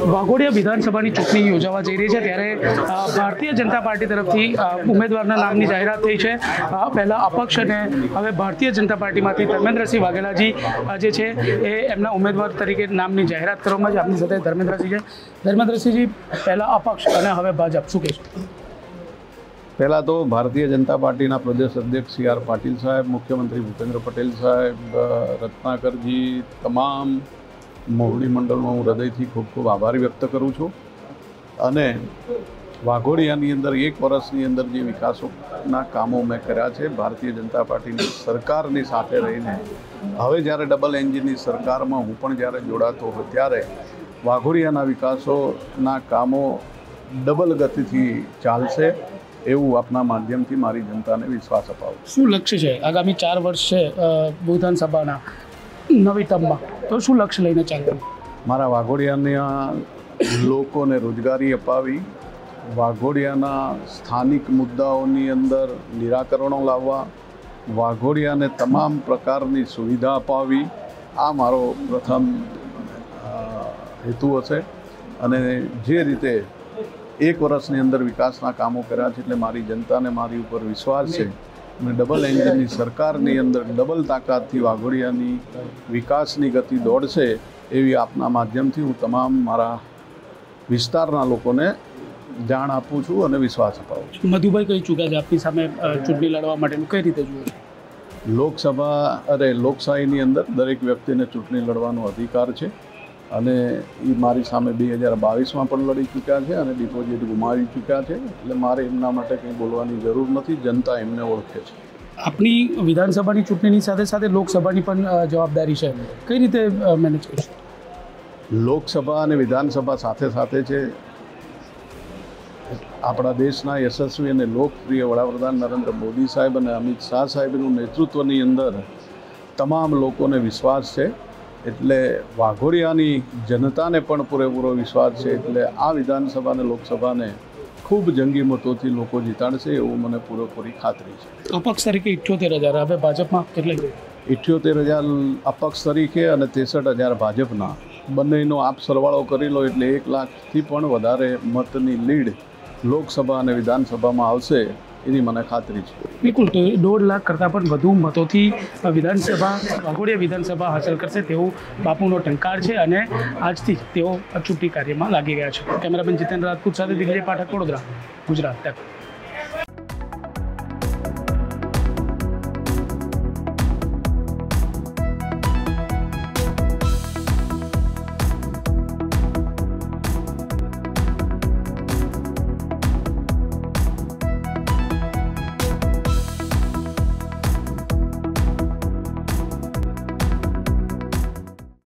વાઘોડિયા વિધાનસભાની ચૂંટણી યોજાવા જઈ રહી છે ત્યારે ભારતીય જનતા પાર્ટી તરફથી ઉમેદવારના નામની જાહેરાત થઈ છે। પહેલાં અપક્ષ અને હવે ભારતીય જનતા પાર્ટીમાંથી ધર્મેન્દ્રસિંહ વાઘેલાજી જે છે એ એમના ઉમેદવાર તરીકે નામની જાહેરાત કરવામાં છે। આપની સાથે ધર્મેન્દ્રસિંહ છે। ધર્મેન્દ્રસિંહજી, પહેલાં અપક્ષ અને હવે ભાજપ, શું કહેશો? पहला तो भारतीय जनता पार्टी प्रदेश अध्यक्ष CR पाटिल साहेब, मुख्यमंत्री भूपेन्द्र पटेल साहेब, रत्नाकर जी, तमाम मोवडी मंडल में हूँ हृदय थी खूब खूब आभार व्यक्त करूँ छूँ। अने वाघोडियानी अंदर 1 वर्षनी अंदर जे विकासोना कामों मैं कर्या छे भारतीय जनता पार्टी सरकारनी साथे रहीने हवे ज्यारे डबल एंजिननी सरकार में हूँ पण ज्यारे जोड़ातो हो त्यारे वाघोडियाना विकासोना कामों डबल गति थी चालशे एवं आपना माध्यम थी मारी जनता ने विश्वास अपावो। શું લક્ષ્ય છે આગામી 4 વર્ષ છે વિધાનસભાના નવી ટર્મમાં, તો શું લક્ષ્ય લઈને ચાલવું? मारा वाघोडियाना लोकोने रोजगारी अपावी, वाघोडियाना स्थानिक मुद्दाओनी अंदर निराकरणों लाववा, वाघोडियाने तमाम प्रकारनी सुविधा अपावी, आ मारो प्रथम हेतु हशे। अने जे रीते 1 वर्षनी अंदर विकासना कामों कर्या छे एटले मारी जनता ने मारी उपर विश्वास छे अने डबल एंजिननी सरकारनी अंदर डबल ताकतथी वाघोडियानी विकासनी गति दौड़शे एवी आपना माध्यमथी हूँ तमाम मारा विस्तारना लोकोने जाण आपું છું અને વિશ્વાસ અપાવું છું। મધુભાઈ કહી ચૂક્યા છે આપની સામે ચૂંટણી લડવા માટેનું, કઈ રીતે જુઓ છો? લોકસભા લોકશાહીની અંદર દરેક વ્યક્તિને ચૂંટણી લડવાનો અધિકાર છે અને એ મારી સામે 2022માં પણ લડી ચૂક્યા છે અને ડિપોઝિટ ગુમાવી ચૂક્યા છે, એટલે મારે એમના માટે કંઈ બોલવાની જરૂર નથી। जनता એમને ઓળખે છે। આપની વિધાનસભાની ચૂંટણીની સાથે સાથે લોકસભાની પણ જવાબદારી છે, કઈ રીતે મેનેજ કરશો? લોકસભા અને વિધાનસભા સાથે સાથે છે। આપણા દેશના યશસ્વી અને લોકપ્રિય વડાપ્રધાન નરેન્દ્ર મોદી સાહેબ અને અમિત શાહ સાહેબનું નેતૃત્વની અંદર તમામ લોકોને વિશ્વાસ છે, એટલે વાઘોડિયાની जनताने पण पूरेपूरो विश्वास है। એટલે આ વિધાનસભા અને લોકસભાને ખૂબ જંગી મતોથી લોકો જીતાડશે એવું મને પૂરેપૂરી ખાતરી છે। અપક્ષ તરીકે 78,000, હવે ભાજપમાં કેટલા? 78,000 અપક્ષ તરીકે અને 63,000 ભાજપના, બંનેનો આપ સરવાળો કરી લો એટલે 1 લાખથી પણ વધારે મતની લીડ લોકસભા અને વિધાનસભામાં આવશે એની મને ખાતરી છે। બિલકુલ, તો 1.5 લાખ કરતાં પણ વધુ મતોથી વિધાનસભા વાઘોડિયા વિધાનસભા હાંસલ કરશે તેવું બાપુનો ટંકાર છે અને આજથી તેઓ ચૂંટણી કાર્યમાં લાગી ગયા છે। કેમેરામેન જીતેન્દ્ર રાજપૂત સાથે દિગ્વિજય પાઠક, વડોદરા, ગુજરાત તક।